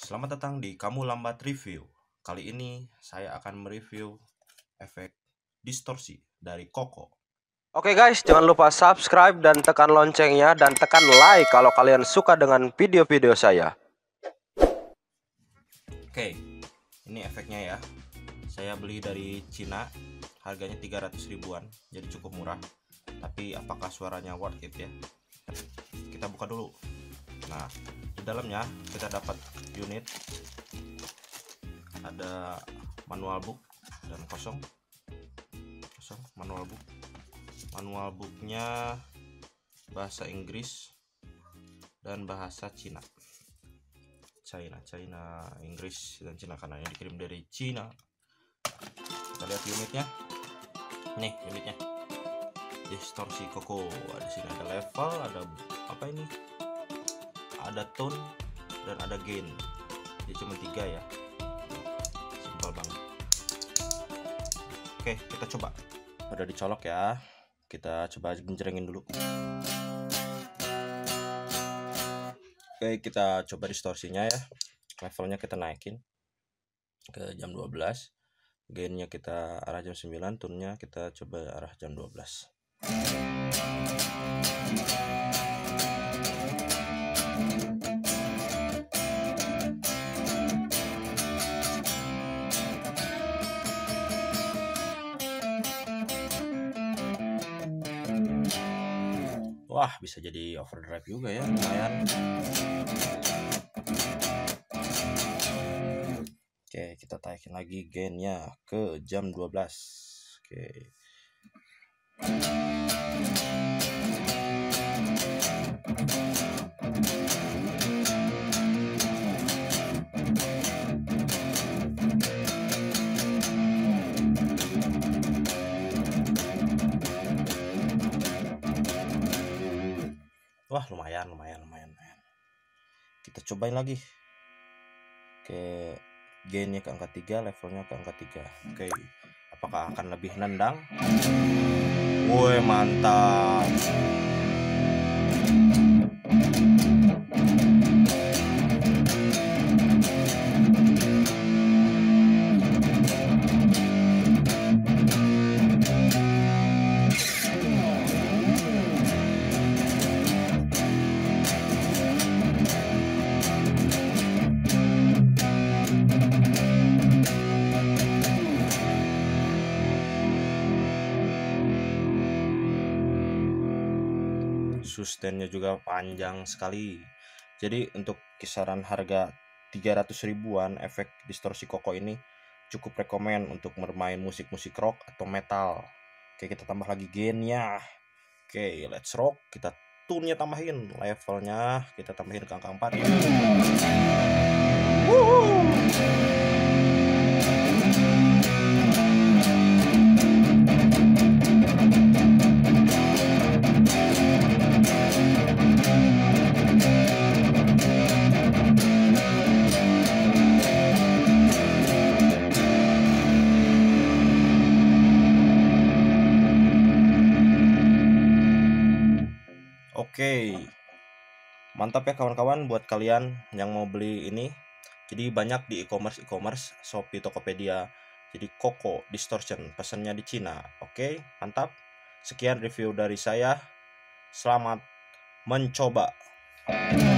Selamat datang di Kamu Lambat Review. Kali ini saya akan mereview efek distorsi dari Koko. Oke guys, jangan lupa subscribe dan tekan loncengnya dan tekan like kalau kalian suka dengan video-video saya. Oke, ini efeknya ya. Saya beli dari Cina, harganya 300 ribuan, jadi cukup murah. Tapi apakah suaranya worth it ya? Kita buka dulu. Nah, di dalamnya kita dapat unit, ada manual book dan kosong manual booknya bahasa Inggris dan bahasa Cina, Inggris dan Cina karena ini dikirim dari Cina. Kita lihat unitnya. Nih unitnya, distorsi Koko. Di sini ada level, ada apa ini? Ada tone dan ada gain. Jadi cuma 3 ya. Simpel banget. Oke, kita coba. Udah dicolok ya. Kita coba genjrengin dulu. Oke, kita coba distorsinya ya. Levelnya kita naikin ke jam 12. Gainnya kita arah jam 9, tone-nya kita coba arah jam 12. Wah, bisa jadi overdrive juga ya, lumayan. Oke, kita taikin lagi gainnya ke jam 12. Oke. Wah, lumayan. Kita cobain lagi. Oke, gainnya ke angka 3, levelnya ke angka 3. Oke, apakah akan lebih nendang? Woi, mantap. Sustainnya juga panjang sekali. Jadi untuk kisaran harga 300 ribuan, efek distorsi Koko ini cukup rekomen untuk bermain musik-musik rock atau metal. Oke, kita tambah lagi gainnya. Oke, let's rock. Kita tune-nya tambahin, levelnya kita tambahin ke angka 4. Oke, mantap ya kawan-kawan buat kalian yang mau beli ini. Jadi banyak di e-commerce, Shopee, Tokopedia. Jadi Koko Distortion, pesannya di Cina. Oke, mantap. Sekian review dari saya. Selamat mencoba.